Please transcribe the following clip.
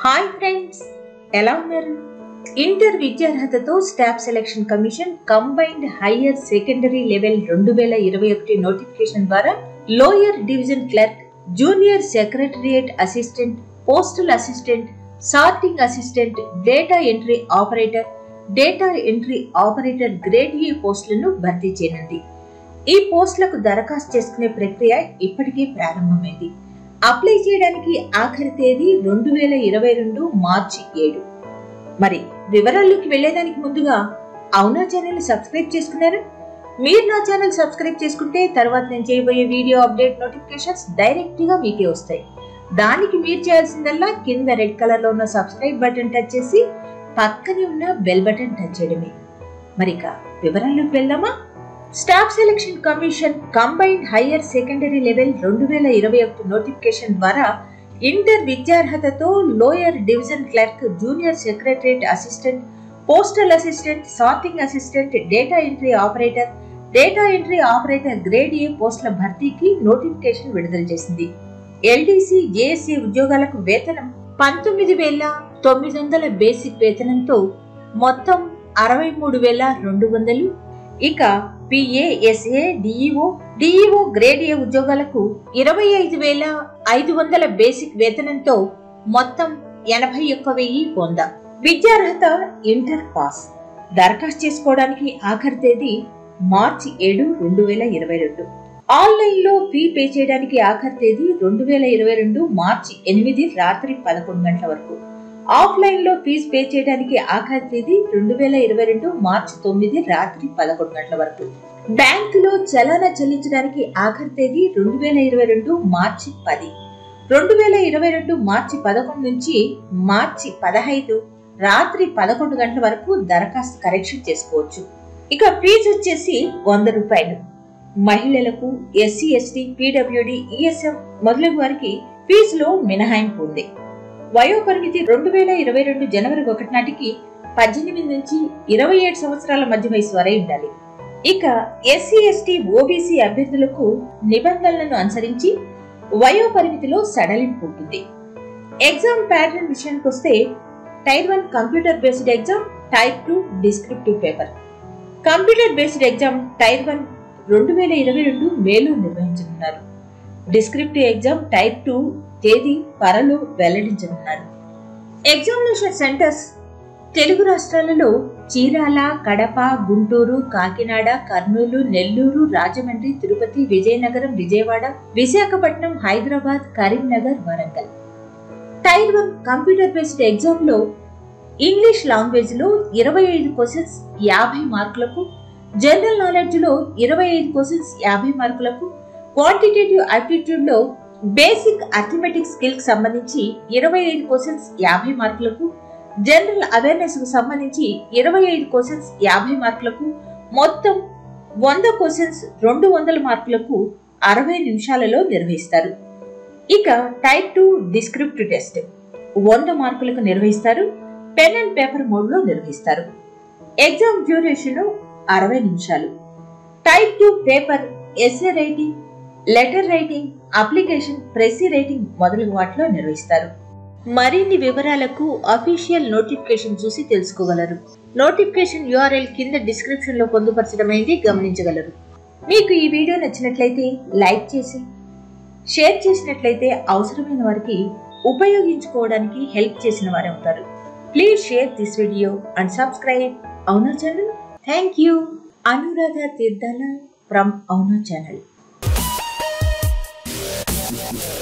Hi friends, ఎలా ఉన్నారు? Inter విద్యార్హతతో staff selection commission combined higher secondary level 2021 notification ద్వారా lower division clerk, junior secretariat assistant, postal assistant, sorting assistant, data entry operator grade A పోస్టులను భర్తీ చేయనుంది. ఈ పోస్టులకు దరఖాస్తు చేసుకునే ప్రక్రియ ఇప్పటికే ప్రారంభమైంది. అప్లై చేయడానికి ఆఖరి తేదీ 2022 మార్చి 7. మరి వివరాల్లోకి వెళ్లేదానికి ముందుగా అవునా ఛానల్ సబ్స్క్రైబ్ చేసుకున్నారా? మీరు నా ఛానల్ సబ్స్క్రైబ్ చేసుకుంటే తర్వాత నేను చేయబోయే వీడియో అప్డేట్ నోటిఫికేషన్స్ డైరెక్ట్ గా మీకే వస్తాయి. దానికి మీరు చేయాల్సిందల్లా కింద రెడ్ కలర్ లో ఉన్న సబ్స్క్రైబ్ బటన్ టచ్ చేసి పక్కనే ఉన్న బెల్ బటన్ టచ్ చేయడమే. మరిక వివరాల్లోకి వెళ్దామా? Staff selection commission combined higher secondary level 2021 notification ద్వారా ఇంటర్ విద్యార్హతతో lower division clerk, junior secretariat assistant, postal assistant, sorting assistant, data entry operator grade A పోస్టుల భర్తీకి నోటిఫికేషన్ విడుదల చేసింది. ఎల్డీసీ, జేఎస్సీ ఉద్యోగాలకు వేతనం 19,900 బేసిక్ వేతనంతో మొత్తం 63,200. ఇక PA, SA, DEO grade A ఉద్యోగాలకు 25,500 బేసిక్ వేతనంతో మొత్తం 81,100. విద్యార్హత ఇంటర్ పాస్. దరఖాస్తు చేసుకోవడానికి ఆఖరి తేదీ మార్చి 7, 2022. ఆన్లైన్ లో ఫీ పే చేయడానికి ఆఖరి తేదీ 2022 మార్చి 8 రాత్రి 11 గంటల వరకు. ఆఫ్లైన్ లో ఫీజు పే చేయడానికి ఆఖరి తేదీ 2022 మార్చి 9 రాత్రి 11 గంటల వరకు. బ్యాంకులో చలానా చెల్లించడానికి ఆఖరి తేదీ 2022 మార్చి 10. 2022 మార్చి 11 నుంచి మార్చి 15 రాత్రి 11 గంటల వరకు దరఖాస్తు కరెక్షన్ చేసుకోవచ్చు. ఇక ఫీజు వచ్చేసి 100 రూపాయలు. మహిళలకు, ఎస్సీ, ఎస్టీ, పీడబ్ల్యూడి, ఈఎస్ఎం మొదలగు వారికి ఫీజులో మినహాయింపు ఉంది. వయోపరిమితి 2022 జనవరి 1 నాటికి 18 నుంచి 27 సంవత్సరాల మధ్య వయసు వரை ఉండాలి. ఇక ఎస్సీ, ఎస్టీ, ఓబీసీ అభ్యర్థులకు నిబంధనలను అనుసరించి వయోపరిమితిలో సడలింపు ఉంటుంది. ఎగ్జామ్ ప్యాటర్న్ విషయానికి వస్తే tier 1 computer based exam, tier 2 descriptive paper. Computer based exam tier 1 2022 మేలో నిర్వహించనున్నారు. డిస్క్రిప్టివ్ ఎగ్జామ్ టైర్ 2 తేదీ త్వరలో వెల్లడించనున్నారు. ఎగ్జామినేషన్ సెంటర్స్ తెలుగు రాష్ట్రాలలో Chirala, Kadapa, Guntur, Kakinada, Kurnool, Nellore, Rajahmundry, Tirupati, Vizianagaram, Vijayawada, Visakhapatnam, Hyderabad, Karimnagar, Warangal. Tier 1 computer based exam లో ఇంగ్లీష్ లాంగ్వేజ్ లో 25 క్వశ్చన్స్ 50 మార్కులకు, జనరల్ నాలెడ్జ్ లో 25 క్వశ్చన్స్ 50 మార్కులకు, క్వాంటిటేటివ్ ఆప్టిట్యూడ్ లో బేసిక్ అర్థమెటిక్ స్కిల్ కి సంబంధించి 25 క్వశ్చన్స్ 50 మార్కులకు, జనరల్ అవేర్నెస్ కు సంబంధించి 25 క్వశ్చన్స్ 50 మార్కులకు, మొత్తం 100 క్వశ్చన్స్ 200 మార్కులకు 60 నిమిషాలలో నిర్వహిస్తారు. ఇక టైప్ 2 డిస్క్రిప్టివ్ టెస్ట్ 100 మార్కులకు నిర్వహిస్తారు. పెన్ అండ్ పేపర్ మోడ్ లో నిర్వహిస్తారు. ఎగ్జామ్ డ్యూరేషన్ 60 నిమిషాలు. Type 2 paper essay writing, letter writing, application, precis writing మొదలగు వాటిలో నిర్వహిస్తారు. మరిన్ని వివరాలకు అఫీషియల్ నోటిఫికేషన్ చూసి తెలుసుకోగలరు. నోటిఫికేషన్ URL కింద డిస్క్రిప్షన్ లో పొందుపరచడమైంది, గమనించగలరు. మీకు ఈ వీడియో నచ్చినట్లయితే లైక్ చేసి, షేర్ చేసినట్లయితే అవసరమైన వారికి ఉపయోగించుకోవడానికి హెల్ప్ చేసిన వారే అవుతారు. Please share this video and subscribe Avuna channel. Thank you. Anuradha Theerthala from Avuna channel.